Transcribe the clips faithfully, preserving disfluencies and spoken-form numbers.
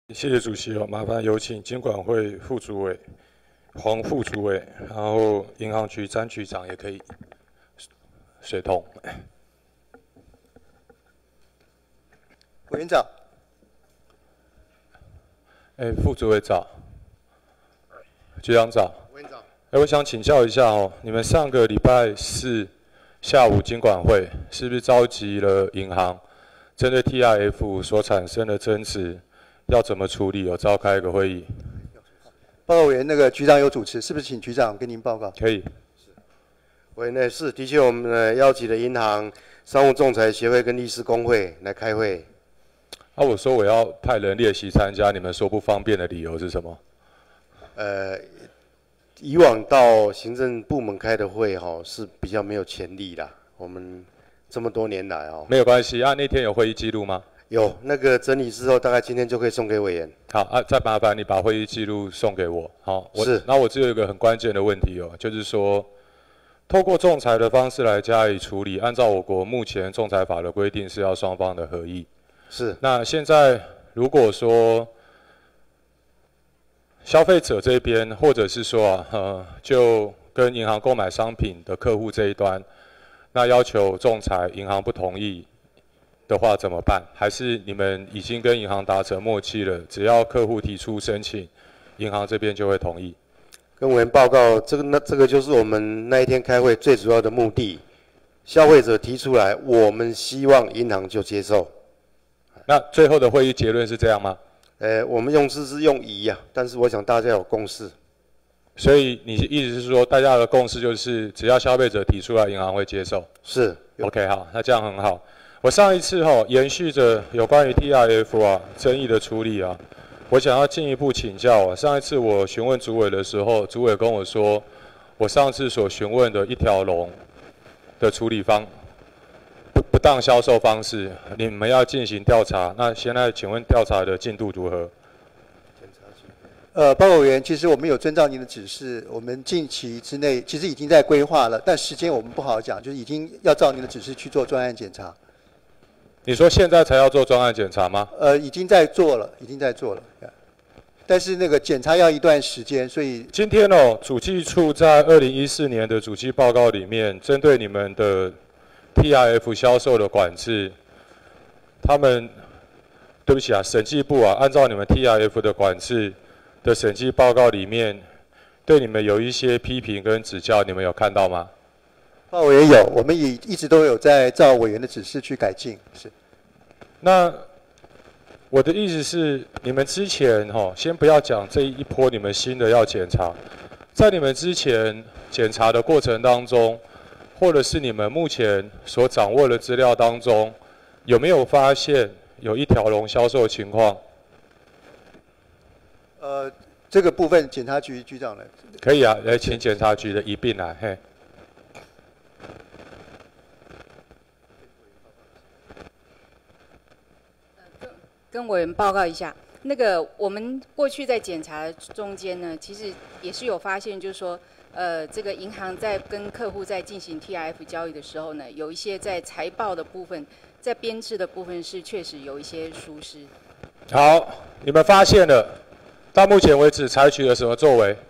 谢谢主席哦，麻烦有请金管会副主委黄副主委，然后银行局詹局长也可以随同。 委员长， 哎，副主委早，局长早。 委员长， 哎，我想请教一下哦，你们上个礼拜四下午金管会是不是召集了银行，针对 T I F 所产生的争执？要怎么处理？有召开一个会议。 报告委员，那个局长有主持，是不是请局长跟您报告？ 可以。 委员呢是，的确我们呢邀请了银行、商务仲裁协会跟律师公会来开会。 啊，我说我要派人列席参加，你们说不方便的理由是什么？ 呃，以往到行政部门开的会哈、哦、是比较没有潜力啦。我们这么多年来哦， 没有关系啊。那天有会议记录吗？ 有，那个整理之后，大概今天就可以送给委员。 好啊，再麻烦你把会议记录送给我。好，我是。 那我只有一个很关键的问题哦，就是说，透过仲裁的方式来加以处理，按照我国目前仲裁法的规定是要双方的合意。 是。 那现在如果说消费者这边，或者是说啊，呃，就跟银行购买商品的客户这一端，那要求仲裁，银行不同意的话怎么办？还是你们已经跟银行达成默契了？只要客户提出申请，银行这边就会同意。 跟委员报告，这个那这个就是我们那一天开会最主要的目的。消费者提出来，我们希望银行就接受。 那最后的会议结论是这样吗？ 呃，我们用字是用疑呀、啊，但是我想大家有共识。 所以你意思是说，大家的共识就是只要消费者提出来，银行会接受？ 是。 OK， 好，那这样很好。我上一次哈、哦、延续着有关于 T I F 啊争议的处理啊，我想要进一步请教啊。上一次我询问主委的时候，主委跟我说，我上次所询问的一条龙的处理方不不当销售方式，你们要进行调查。那现在请问调查的进度如何？ 呃，报告委员，其实我们有遵照您的指示，我们近期之内其实已经在规划了，但时间我们不好讲，就是已经要照您的指示去做专案检查。 你说现在才要做专案检查吗？ 呃，已经在做了，已经在做了。但是那个检查要一段时间，所以今天哦，主计处在二零一四年的主计报告里面，针对你们的 T I F 销售的管制，他们对不起啊，审计部啊，按照你们 T I F 的管制的审计报告里面，对你们有一些批评跟指教，你们有看到吗？ 报委员有，我们也一直都有在照委员的指示去改进。是。 那我的意思是，你们之前哈、哦，先不要讲这一波你们新的要检查，在你们之前检查的过程当中，或者是你们目前所掌握的资料当中，有没有发现有一条龙销售情况？ 呃，这个部分检察局局长来。 可以啊，来请检察局的一并来，嘿。 跟委员报告一下，那个我们过去在检查中间呢，其实也是有发现，就是说，呃，这个银行在跟客户在进行 T I F 交易的时候呢，有一些在财报的部分，在编制的部分是确实有一些疏失。 好，你们发现了，到目前为止采取了什么作为？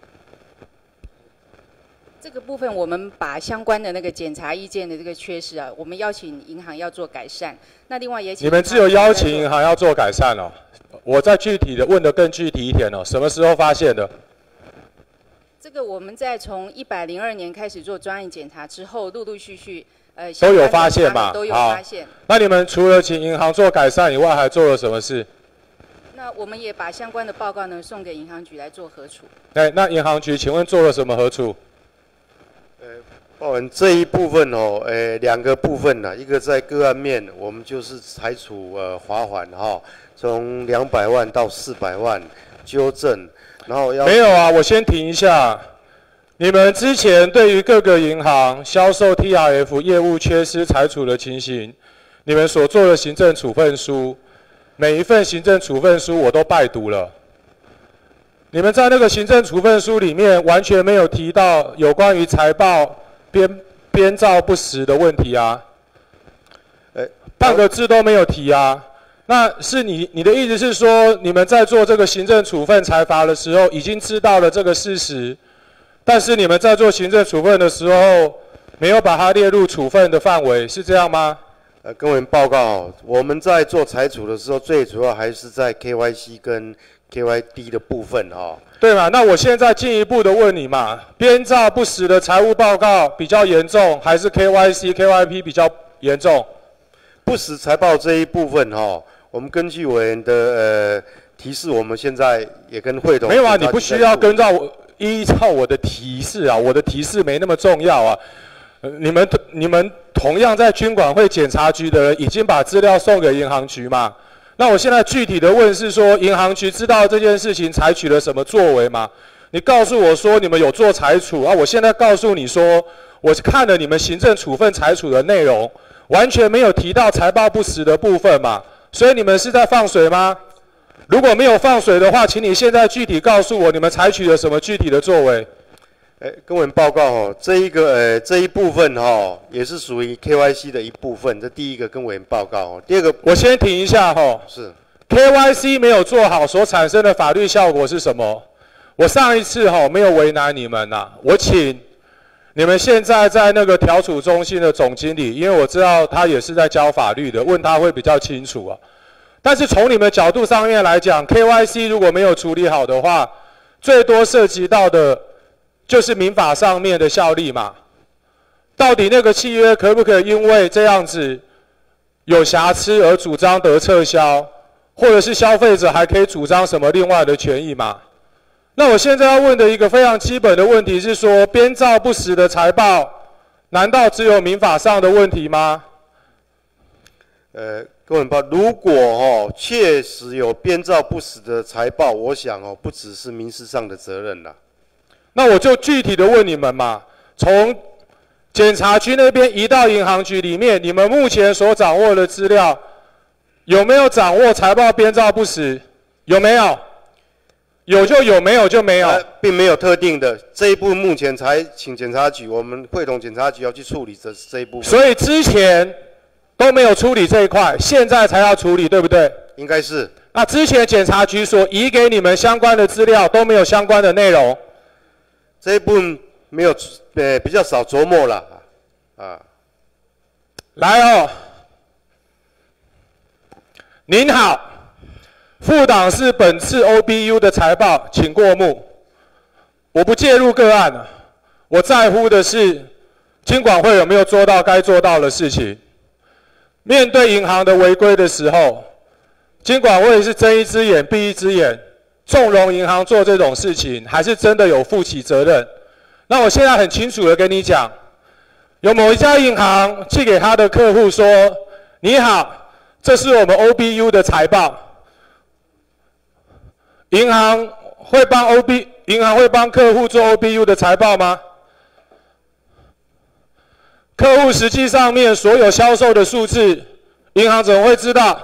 这个部分我们把相关的那个检查意见的这个缺失啊，我们邀请银行要做改善。那另外也请你们只有邀请银行要做改善哦。我再具体的问的更具体一点哦，什么时候发现的？ 这个我们在从一百零二年开始做专案检查之后，陆陆续续呃都有发现嘛？ 都有发现。 那你们除了请银行做改善以外，还做了什么事？ 那我们也把相关的报告呢送给银行局来做核处。 哎，那银行局请问做了什么核处？ 报文这一部分哦，诶，两个部分呢，一个在个案面，我们就是采取呃罚款哈，从两百万到四百万纠正，然后要没有啊，我先停一下。你们之前对于各个银行销售 T I F 业务缺失裁处的情形，你们所做的行政处分书，每一份行政处分书我都拜读了。你们在那个行政处分书里面完全没有提到有关于财报编编造不实的问题啊，呃，半个字都没有提啊。 那是你你的意思是说，你们在做这个行政处分裁罚的时候，已经知道了这个事实，但是你们在做行政处分的时候，没有把它列入处分的范围，是这样吗？ 呃，跟我们报告，我们在做裁处的时候，最主要还是在 K Y C 跟 K Y D 的部分哈。 对嘛？那我现在进一步的问你嘛，编造不实的财务报告比较严重，还是 K Y C、K Y P 比较严重？ 不实财报这一部分哈，我们根据委员的呃提示，我们现在也跟会同没有啊，你不需要跟照我依照我的提示啊，我的提示没那么重要啊。呃、你们你们同样在军管会检察局的人已经把资料送给银行局嘛？那我现在具体的问是说，银行局知道这件事情采取了什么作为吗？你告诉我说你们有做裁处啊，我现在告诉你说，我看了你们行政处分裁处的内容，完全没有提到财报不实的部分嘛，所以你们是在放水吗？如果没有放水的话，请你现在具体告诉我你们采取了什么具体的作为。 哎，跟我们报告哦，这一个呃这一部分哈、哦，也是属于 K Y C 的一部分。这第一个跟委员报告哦，第二个我先停一下哈、哦。 是 K Y C 没有做好所产生的法律效果是什么？我上一次哈、哦、没有为难你们呐、啊，我请你们现在在那个调处中心的总经理，因为我知道他也是在教法律的，问他会比较清楚啊。但是从你们角度上面来讲 ，K Y C 如果没有处理好的话，最多涉及到的就是民法上面的效力嘛。到底那个契约可不可以因为这样子有瑕疵而主张得撤销，或者是消费者还可以主张什么另外的权益嘛？那我现在要问的一个非常基本的问题是说，编造不实的财报，难道只有民法上的问题吗？ 呃，各位报，如果哦确实有编造不实的财报，我想哦不只是民事上的责任啦。 那我就具体的问你们嘛，从检察局那边移到银行局里面，你们目前所掌握的资料，有没有掌握财报编造不实？有没有？有就有，没有就没有。 呃、并没有特定的，这一步目前才请检察局，我们会同检察局要去处理这这一部分。 所以之前都没有处理这一块，现在才要处理，对不对？ 应该是。 那之前检察局所移给你们相关的资料都没有相关的内容， 这一部分没有，呃，比较少琢磨了，啊。 来哦，您好。副党是本次 O B U 的财报，请过目。我不介入个案了，我在乎的是金管会有没有做到该做到的事情。面对银行的违规的时候，金管会是睁一只眼闭一只眼，纵容银行做这种事情，还是真的有负起责任？那我现在很清楚的跟你讲，有某一家银行寄给他的客户说：“你好，这是我们 O B U 的财报。”银行会帮 O B 银行会帮客户做 O B U 的财报吗？客户实际上面所有销售的数字，银行怎么会知道？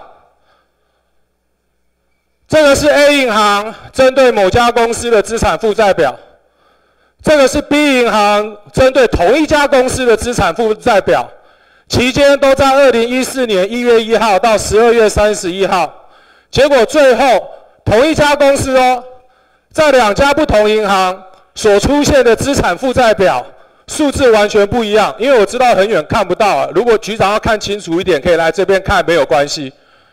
这个是 A 银行针对某家公司的资产负债表，这个是 B 银行针对同一家公司的资产负债表，期间都在二零一四年一月一号到十二月三十一号，结果最后。同一家公司哦，在两家不同银行所出现的资产负债表数字完全不一样。因为我知道很远看不到啊，如果局长要看清楚一点，可以来这边看，没有关系。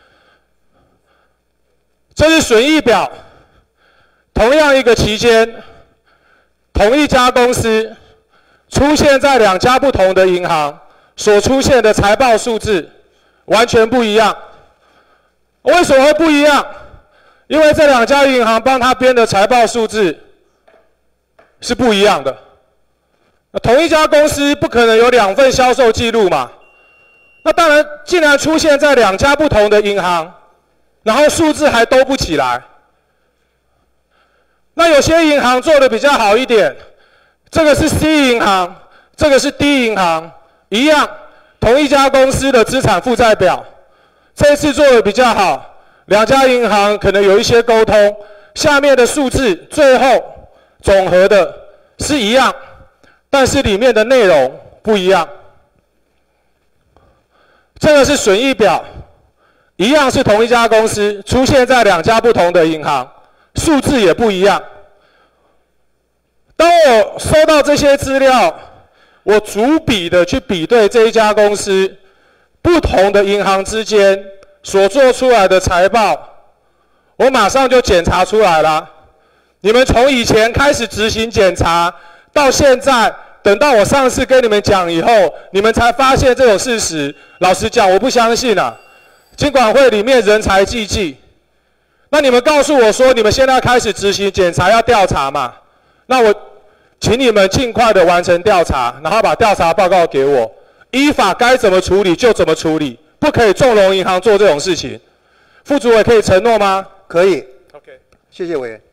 这是损益表，同样一个期间，同一家公司出现在两家不同的银行所出现的财报数字完全不一样。为什么会不一样？因为这两家银行帮他编的财报数字是不一样的。同一家公司不可能有两份销售记录嘛？那当然，竟然出现在两家不同的银行，然后数字还兜不起来。那有些银行做的比较好一点，这个是 C 银行，这个是 D 银行，一样，同一家公司的资产负债表，这次做的比较好。两家银行可能有一些沟通，下面的数字最后总和的是一样，但是里面的内容不一样。这个是损益表， 一样是同一家公司，出现在两家不同的银行，数字也不一样。当我收到这些资料，我逐笔的去比对这一家公司不同的银行之间所做出来的财报，我马上就检查出来了。你们从以前开始执行检查，到现在，等到我上次跟你们讲以后，你们才发现这种事实。老实讲，我不相信啊！金管会里面人才济济，那你们告诉我说，你们现在开始执行检查，要调查嘛？那我请你们尽快的完成调查，然后把调查报告给我，依法该怎么处理就怎么处理，不可以纵容银行做这种事情。副主委可以承诺吗？ 可以。 OK， 谢谢委员。